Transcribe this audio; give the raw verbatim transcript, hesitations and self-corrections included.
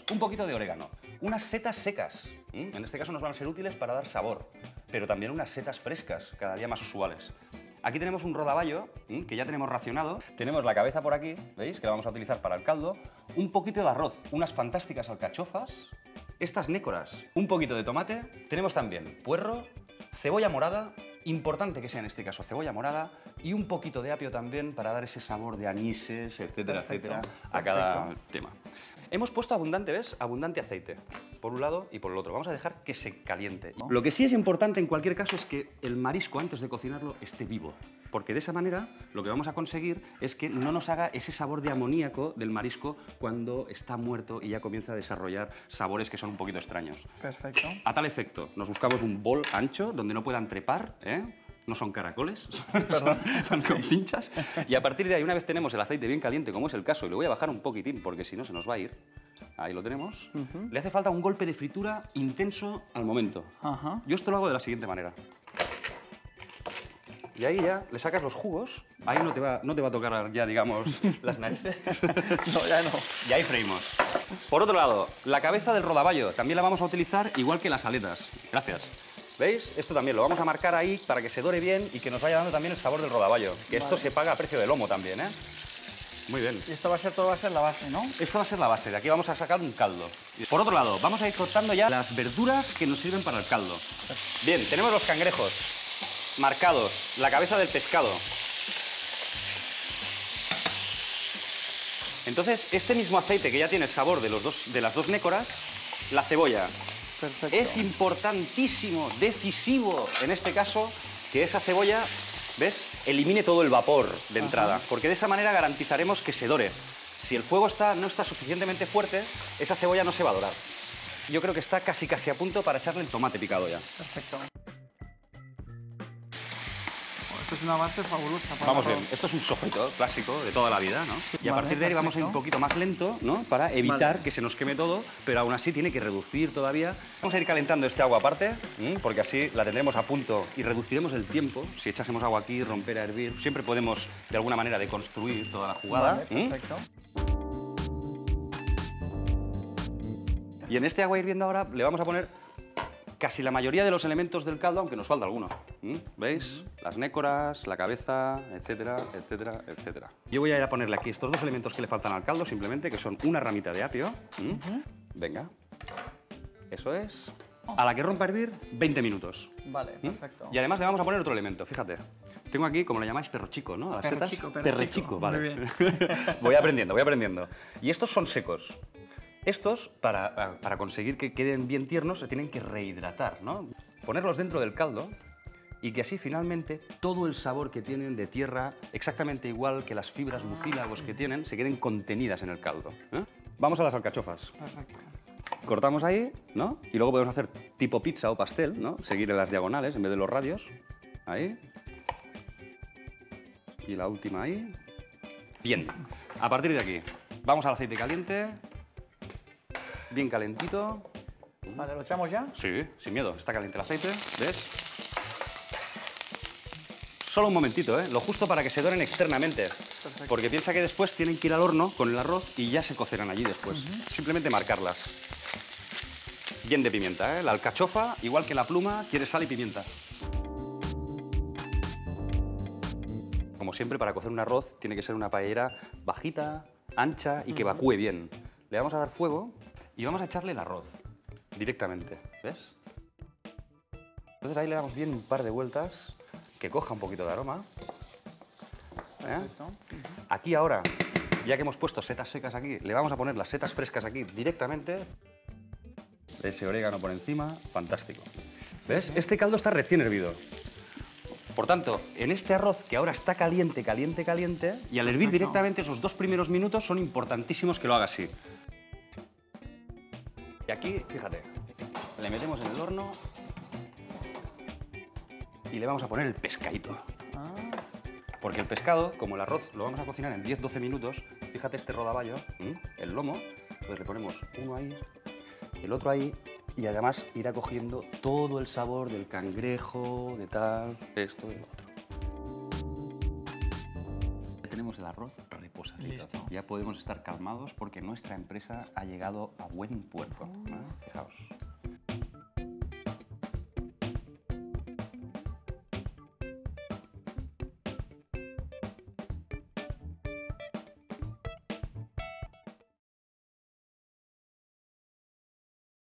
un poquito de orégano, unas setas secas. ¿Mm? En este caso nos van a ser útiles para dar sabor, pero también unas setas frescas, cada día más usuales. Aquí tenemos un rodaballo, ¿m? que ya tenemos racionado. Tenemos la cabeza por aquí, ¿veis? Que la vamos a utilizar para el caldo. Un poquito de arroz, unas fantásticas alcachofas, estas nécoras, un poquito de tomate. Tenemos también puerro, cebolla morada, importante que sea en este caso cebolla morada, y un poquito de apio también para dar ese sabor de anises, etcétera, Perfecto, etcétera, a perfecto. cada tema. Hemos puesto abundante, ¿ves? Abundante aceite, por un lado y por el otro. Vamos a dejar que se caliente. ¿No? Lo que sí es importante en cualquier caso es que el marisco, antes de cocinarlo, esté vivo. Porque de esa manera lo que vamos a conseguir es que no nos haga ese sabor de amoníaco del marisco cuando está muerto y ya comienza a desarrollar sabores que son un poquito extraños. Perfecto. A tal efecto, nos buscamos un bol ancho donde no puedan trepar, ¿eh? No son caracoles, son, son con pinchas. Y a partir de ahí, una vez tenemos el aceite bien caliente, como es el caso, y le voy a bajar un poquitín porque si no se nos va a ir, ahí lo tenemos, uh-huh. Le hace falta un golpe de fritura intenso al momento. Ajá. Yo esto lo hago de la siguiente manera. Y ahí ya le sacas los jugos, ahí no te va, no te va a tocar ya, digamos, las narices. No, ya no. Y ahí freímos. Por otro lado, la cabeza del rodaballo también la vamos a utilizar igual que las aletas. Gracias. ¿Veis? Esto también lo vamos a marcar ahí para que se dore bien y que nos vaya dando también el sabor del rodaballo. Que esto Vale. se paga a precio de lomo también, ¿eh? Muy bien. Y esto va a ser, todo va a ser la base, ¿no? Esto va a ser la base. De aquí vamos a sacar un caldo. Por otro lado, vamos a ir cortando ya las verduras que nos sirven para el caldo. Bien, tenemos los cangrejos marcados, la cabeza del pescado. Entonces, este mismo aceite que ya tiene el sabor de, los dos, de las dos nécoras, la cebolla. Perfecto. Es importantísimo, decisivo, en este caso, que esa cebolla, ¿ves?, elimine todo el vapor de entrada, Ajá. porque de esa manera garantizaremos que se dore. Si el fuego está, no está suficientemente fuerte, esa cebolla no se va a dorar. Yo creo que está casi casi a punto para echarle el tomate picado ya. Perfecto. Esto es una base fabulosa. Para Vamos todo. bien, esto es un sofrito clásico de toda la vida, ¿no? Y a Vale, partir de ahí vamos a ir un perfecto. poquito más lento, ¿no? Para evitar Vale. que se nos queme todo, pero aún así tiene que reducir todavía. Vamos a ir calentando este agua aparte, ¿m? Porque así la tendremos a punto y reduciremos el tiempo. Si echásemos agua aquí, romper a hervir, siempre podemos de alguna manera deconstruir toda la jugada. Vale, ¿m? perfecto. Y en este agua hirviendo ahora le vamos a poner casi la mayoría de los elementos del caldo, aunque nos falta alguno. ¿Mm? ¿Veis? Las nécoras, la cabeza, etcétera, etcétera, etcétera. Yo voy a ir a ponerle aquí estos dos elementos que le faltan al caldo, simplemente, que son una ramita de apio. ¿Mm? Uh-huh. Venga. Eso es. A la que rompa a hervir, veinte minutos. Vale, ¿Mm? perfecto. Y además le vamos a poner otro elemento, fíjate. Tengo aquí, como le llamáis, perro chico, ¿no? A las Perro setas. chico, perro Perre chico. chico, vale. Muy bien. Voy aprendiendo, voy aprendiendo. Y estos son secos. Estos, para, para conseguir que queden bien tiernos, se tienen que rehidratar, ¿no? Ponerlos dentro del caldo y que así finalmente todo el sabor que tienen de tierra, exactamente igual que las fibras mucílagos que tienen, se queden contenidas en el caldo. ¿eh? Vamos a las alcachofas. Perfecto. Cortamos ahí, ¿no? Y luego podemos hacer tipo pizza o pastel, ¿no? Seguir en las diagonales en vez de los radios. Ahí. Y la última ahí. Bien. A partir de aquí, vamos al aceite caliente. Bien calentito. Vale, ¿lo echamos ya? Sí, sin miedo. Está caliente el aceite, ¿ves? Solo un momentito, ¿eh? Lo justo para que se doren externamente. Perfecto. Porque piensa que después tienen que ir al horno con el arroz y ya se cocerán allí después. Uh-huh. Simplemente marcarlas. Bien de pimienta, ¿eh? La alcachofa, igual que la pluma, quiere sal y pimienta. Como siempre, para cocer un arroz tiene que ser una paellera bajita, ancha y que evacúe bien. Le vamos a dar fuego y vamos a echarle el arroz directamente, ¿ves? Entonces ahí le damos bien un par de vueltas, que coja un poquito de aroma. ¿Eh? Aquí ahora, ya que hemos puesto setas secas aquí, le vamos a poner las setas frescas aquí directamente. Ese orégano por encima, fantástico. ¿Ves? Este caldo está recién hervido. Por tanto, en este arroz que ahora está caliente, caliente, caliente, y al hervir directamente esos dos primeros minutos son importantísimos que lo haga así. Y aquí, fíjate, le metemos en el horno y le vamos a poner el pescadito. Ah. Porque el pescado, como el arroz lo vamos a cocinar en diez doce minutos, fíjate este rodaballo, ¿m? El lomo, pues le ponemos uno ahí, el otro ahí, y además irá cogiendo todo el sabor del cangrejo, de tal, esto y lo otro. Tenemos tenemos el arroz reposadito. Listo. Ya podemos estar calmados porque nuestra empresa ha llegado a buen puerto. ¿eh? Fijaos.